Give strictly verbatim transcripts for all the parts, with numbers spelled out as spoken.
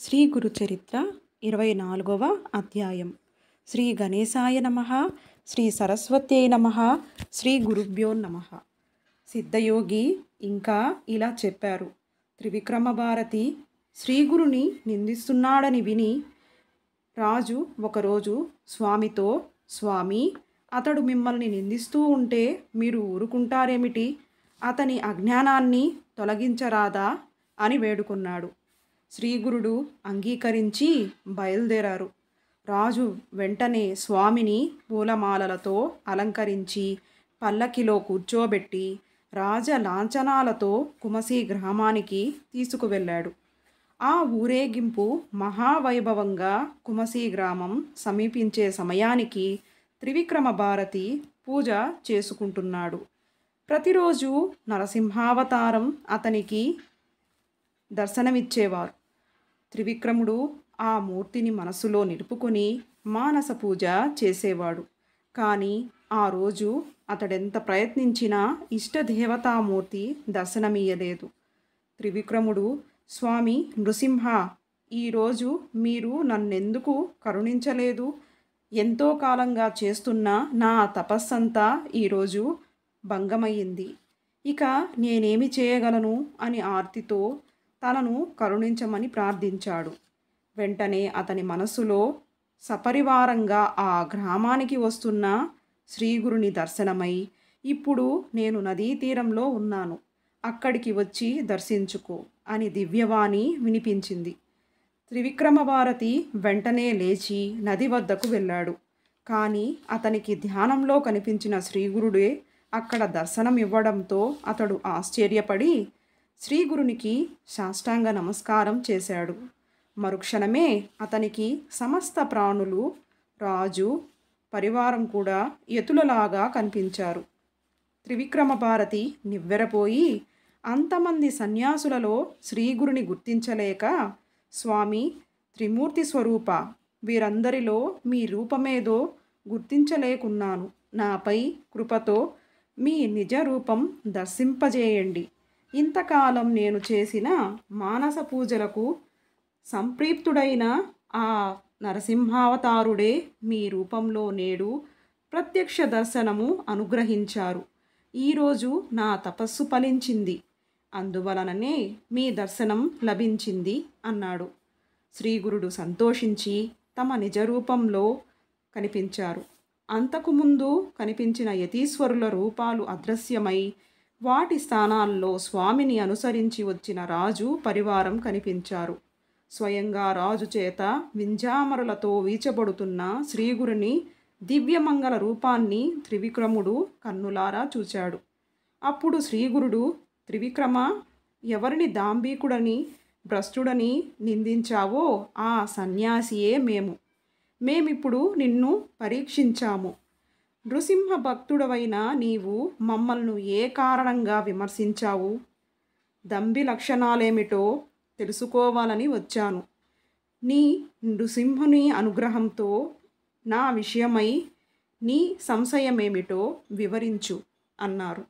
శ్రీ గురు చరిత్ర ఇరవై నాలుగవ అధ్యాయం. శ్రీ గణేశాయ నమః. శ్రీ సరస్వత్యై నమః. శ్రీ గురుభ్యో నమః. సిద్ధయోగి ఇంకా ఇలా చెప్పారు. త్రివిక్రమ భారతి శ్రీగురుని నిందిస్తున్నాడని విని రాజు ఒకరోజు స్వామితో, స్వామి, అతడు మిమ్మల్ని నిందిస్తూ ఉంటే మీరు ఊరుకుంటారేమిటి? అతని అజ్ఞానాన్ని తొలగించరాదా అని వేడుకున్నాడు. శ్రీగురుడు అంగీకరించి బయలుదేరారు. రాజు వెంటనే స్వామిని పూలమాలలతో అలంకరించి పల్లకిలో కూర్చోబెట్టి రాజ లాంఛనాలతో కుమసి గ్రామానికి తీసుకువెళ్ళాడు. ఆ ఊరేగింపు మహావైభవంగా కుమసి గ్రామం సమీపించే సమయానికి త్రివిక్రమ భారతి పూజ చేసుకుంటున్నాడు. ప్రతిరోజు నరసింహావతారం అతనికి దర్శనమిచ్చేవారు. త్రివిక్రముడు ఆ మూర్తిని మనసులో నిలుపుకొని మానస పూజ చేసేవాడు. కానీ ఆ రోజు అతడెంత ప్రయత్నించినా ఇష్టదేవతామూర్తి దర్శనమియ్యలేదు. త్రివిక్రముడు, స్వామి నృసింహ, ఈరోజు మీరు నన్నెందుకు కరుణించలేదు? ఎంతో కాలంగా చేస్తున్న నా తపస్సంతా ఈరోజు భంగమయ్యింది. ఇక నేనేమి చేయగలను అని ఆర్తితో తనను కరుణించమని ప్రార్థించాడు. వెంటనే అతని మనసులో సపరివారంగా ఆ గ్రామానికి వస్తున్న శ్రీగురుని దర్శనమై, ఇప్పుడు నేను నదీ తీరంలో ఉన్నాను, అక్కడికి వచ్చి దర్శించుకో అని దివ్యవాణి వినిపించింది. త్రివిక్రమ భారతి వెంటనే లేచి నది వద్దకు వెళ్ళాడు. కానీ అతనికి ధ్యానంలో కనిపించిన శ్రీగురుడే అక్కడ దర్శనం ఇవ్వడంతో అతడు ఆశ్చర్యపడి శ్రీగురునికి సాష్టాంగ నమస్కారం చేశాడు. మరుక్షణమే అతనికి సమస్త ప్రాణులు, రాజు పరివారం కూడా యతులలాగా కనిపించారు. త్రివిక్రమ భారతి నివ్వెరపోయి అంతమంది సన్యాసులలో శ్రీగురుని గుర్తించలేక, స్వామి, త్రిమూర్తి స్వరూప, వీరందరిలో మీ రూపమేదో గుర్తించలేకున్నాను. నాపై కృపతో మీ నిజ రూపం దర్శింపజేయండి. ఇంతకాలం నేను చేసిన మానస పూజలకు సంప్రీప్తుడైన ఆ నరసింహావతారుడే మీ రూపంలో నేడు ప్రత్యక్ష దర్శనము అనుగ్రహించారు. ఈరోజు నా తపస్సు ఫలించింది, అందువలననే మీ దర్శనం లభించింది అన్నాడు. శ్రీగురుడు సంతోషించి తమ నిజరూపంలో కనిపించారు. అంతకుముందు కనిపించిన యతీశ్వరుల రూపాలు అదృశ్యమై వాటి స్థానాల్లో స్వామిని అనుసరించి వచ్చిన రాజు పరివారం కనిపించారు. స్వయంగా రాజు చేత వింజామరులతో వీచబడుతున్న శ్రీగురుని దివ్యమంగళ రూపాన్ని త్రివిక్రముడు కన్నులారా చూచాడు. అప్పుడు శ్రీగురుడు, త్రివిక్రమ, ఎవరిని దాంభికుడని భ్రష్టుడని నిందించావో ఆ సన్యాసియే మేము. మేమిప్పుడు నిన్ను పరీక్షించాము. నృసింహ భక్తుడవైన నీవు మమ్మల్ని ఏ కారణంగా విమర్శించావు? దంభి లక్షణాలేమిటో తెలుసుకోవాలని వచ్చాను. నీ నృసింహుని అనుగ్రహంతో నా విషయమై నీ సంశయమేమిటో వివరించు అన్నారు.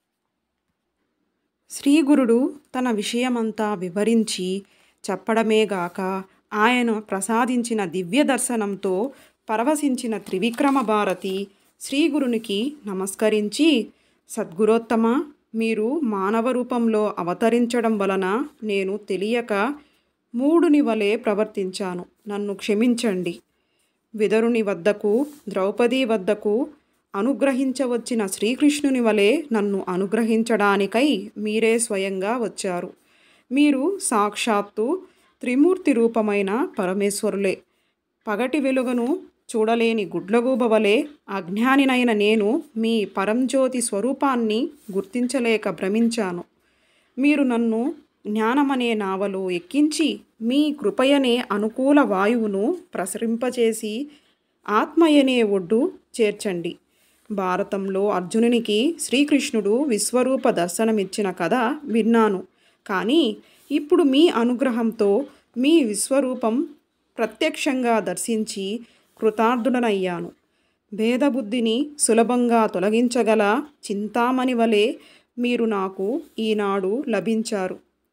శ్రీగురుడు తన విషయమంతా వివరించి చెప్పడమేగాక ఆయన ప్రసాదించిన దివ్య దర్శనంతో పరవశించిన త్రివిక్రమ భారతి శ్రీగురునికి నమస్కరించి, సద్గురోత్తమ, మీరు మానవ రూపంలో అవతరించడం వలన నేను తెలియక మూఢుని వలె ప్రవర్తించాను. నన్ను క్షమించండి. విదురుని వద్దకు, ద్రౌపది వద్దకు అనుగ్రహించవచ్చిన శ్రీకృష్ణుని వలె నన్ను అనుగ్రహించడానికై మీరే స్వయంగా వచ్చారు. మీరు సాక్షాత్తు త్రిమూర్తి రూపమైన పరమేశ్వరులే. పగటి వెలుగును చూడలేని గుడ్లగూబ వలె అజ్ఞానినైన నేను మీ పరంజ్యోతి స్వరూపాన్ని గుర్తించలేక భ్రమించాను. మీరు నన్ను జ్ఞానమనే నావలో ఎక్కించి మీ కృపయనే అనుకూల వాయువును ప్రసరింపచేసి ఆత్మయనే ఒడ్డు చేర్చండి. భారతంలో అర్జునునికి శ్రీకృష్ణుడు విశ్వరూప దర్శనమిచ్చిన కథ విన్నాను. కానీ ఇప్పుడు మీ అనుగ్రహంతో మీ విశ్వరూపం ప్రత్యక్షంగా దర్శించి కృతార్థుడనయ్యాను. భేదబుద్ధిని సులభంగా తొలగించగల చింతామణి వలె మీరు నాకు ఈనాడు లభించారు.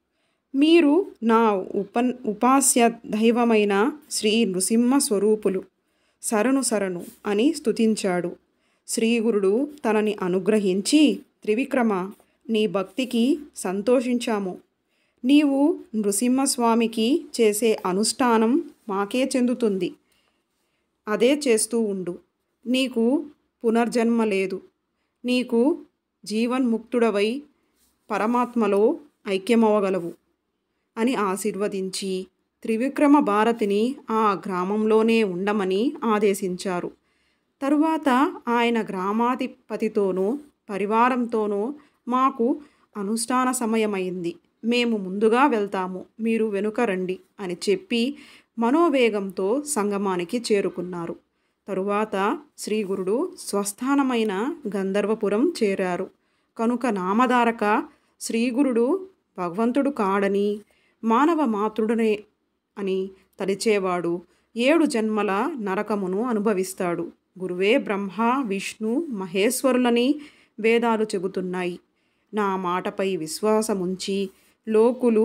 మీరు నా ఉపన్ ఉపాస్య దైవమైన శ్రీ నృసింహ స్వరూపులు, శరణు శరణు అని స్తుతించాడు. శ్రీగురుడు తనని అనుగ్రహించి, త్రివిక్రమ, నీ భక్తికి సంతోషించాము. నీవు నృసింహస్వామికి చేసే అనుష్ఠానం మాకే చెందుతుంది. అదే చేస్తూ ఉండు. నీకు పునర్జన్మ లేదు. నీకు జీవన్ముక్తుడవై పరమాత్మలో ఐక్యమవగలవు అని ఆశీర్వదించి త్రివిక్రమ భారతిని ఆ గ్రామంలోనే ఉండమని ఆదేశించారు. తరువాత ఆయన గ్రామాధిపతితోనూ పరివారంతోనూ, మాకు అనుష్ఠాన సమయమైంది, మేము ముందుగా వెళ్తాము, మీరు వెనుక రండి అని చెప్పి మనోవేగంతో సంగమానికి చేరుకున్నారు. తరువాత శ్రీగురుడు స్వస్థానమైన గంధర్వపురం చేరారు. కనుక నామధారక శ్రీగురుడు భగవంతుడు కాడని, మానవ మాతృడనే అని తలిచేవాడు ఏడు జన్మల నరకమును అనుభవిస్తాడు. గురువే బ్రహ్మ విష్ణు మహేశ్వరులని వేదాలు చెబుతున్నాయి. నా మాటపై విశ్వాసముంచి లోకులు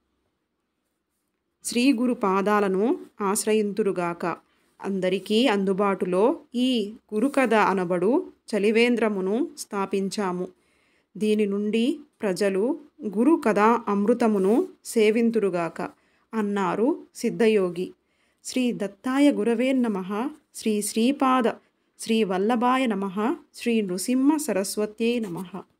శ్రీ గురు పాదాలను ఆశ్రయింతురుగాక. అందరికీ అందుబాటులో ఈ గురుకథ అనబడు చలివేంద్రమును స్థాపించాము. దీని నుండి ప్రజలు గురు కథా అమృతమును సేవింతురుగాక అన్నారు సిద్ధయోగి. శ్రీ దత్తాయ గురవే నమః. శ్రీ శ్రీపాద శ్రీ వల్లభాయ నమః. శ్రీ నృసింహ సరస్వత్యై నమః.